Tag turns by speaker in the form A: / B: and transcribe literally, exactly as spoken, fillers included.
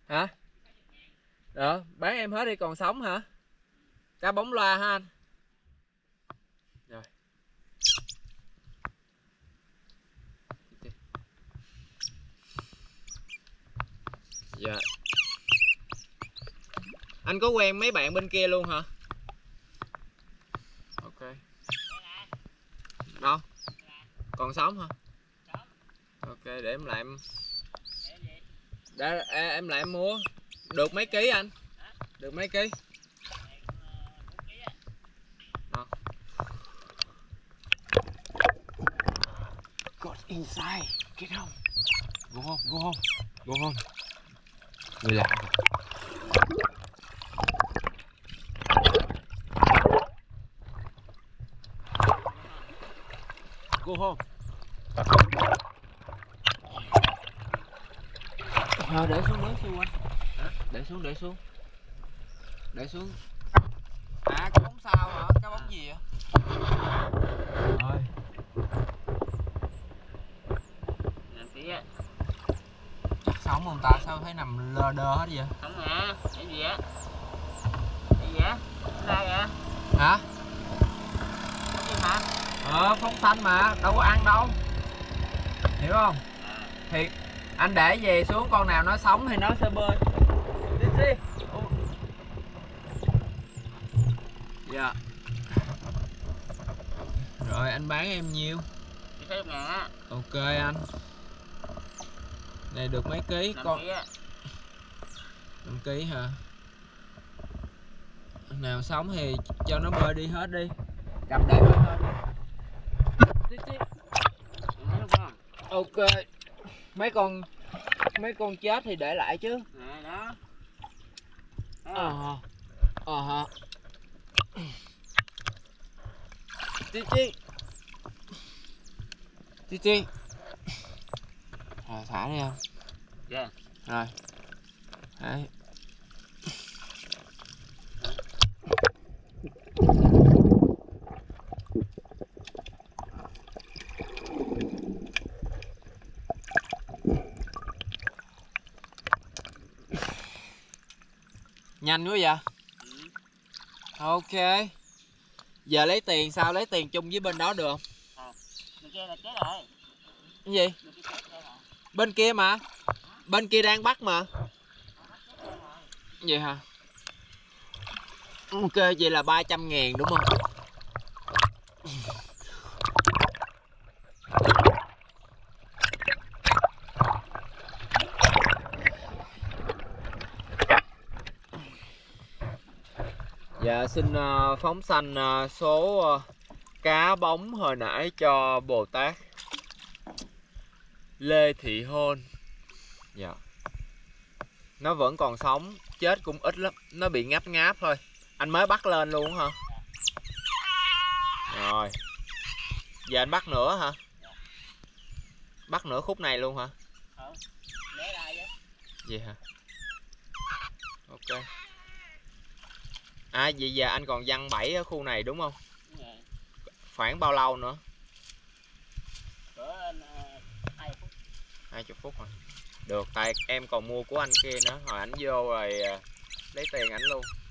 A: Hả? Đó, bán em hết đi, còn sống hả? Cá bóng loa ha anh. Rồi. Dạ. Anh có quen mấy bạn bên kia luôn hả? Ok. Đâu? Còn sống hả? Ok, để em lại em để em lại em mua. Được mấy ký anh? Được mấy ký? Đâu? Got inside. Get home. Go home, go home. Go home. Người lạ rồi. Go home. À, để xuống để xuống anh. Hả? Để xuống để xuống. Để xuống. À, cái bóng sao hả? Cái bóng gì vậy? Rồi. Chắc sống không ta? Sao thấy nằm lơ đơ hết vậy?
B: Sống hả? Cái gì á? Cái gì á? Đây hả?
A: Hả?
B: Cái gì hả?
A: Ờ, phóng xanh mà, đâu có ăn đâu. Hiểu không?
B: À.
A: Thì anh để về xuống, con nào nó sống thì nó sẽ bơi. Đi đi. Dạ. Rồi anh bán em nhiêu?
B: Thấy ngàn á.
A: Ok anh. Này được mấy ký con?
B: Ký á.
A: năm ký hả? Nào sống thì cho nó bơi đi hết đi. Cầm để bơi hết đi. Ok. Mấy con mấy con chết thì để lại chứ.
B: Nè đó.
A: Ờ. Ờ hả? Chi chi. Chi chi. Rồi thả đi em.
B: Dạ.
A: Rồi. Đấy. Nhanh quá vậy?
B: Ừ.
A: Ok. Giờ lấy tiền sao? Lấy tiền chung với bên đó được không?
B: À, bên kia là chết rồi.
A: Cái gì?
B: Bên kia chết rồi.
A: Bên kia mà. Bên kia đang bắt mà. Vậy hả? Ok, vậy là ba trăm ngàn đúng không? Dạ xin uh, phóng sanh uh, số uh, cá bóng hồi nãy cho Bồ Tát Lê Thị Hôn. Dạ. Nó vẫn còn sống, chết cũng ít lắm, nó bị ngáp ngáp thôi. Anh mới bắt lên luôn hả? Rồi. Giờ anh bắt nữa hả? Bắt nửa khúc này luôn hả?
B: Ừ. Để đây á.
A: Vậy hả? Ok. À vậy giờ anh còn văng bẫy ở khu này đúng không?
B: Đúng rồi.
A: Khoảng bao lâu nữa?
B: Cỡ hai mươi phút.
A: hai mươi phút rồi. Được, tại em còn mua của anh kia nữa, hồi ảnh vô rồi lấy tiền ảnh luôn.